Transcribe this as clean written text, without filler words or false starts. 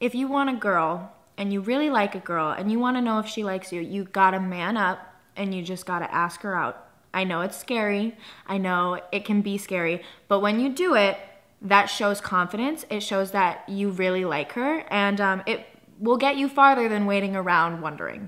if you want a girl and you really like a girl and you want to know if she likes you, you gotta man up and you just gotta ask her out. I know it's scary. I know it can be scary, but when you do it, that shows confidence. It shows that you really like her, and it will get you farther than waiting around wondering.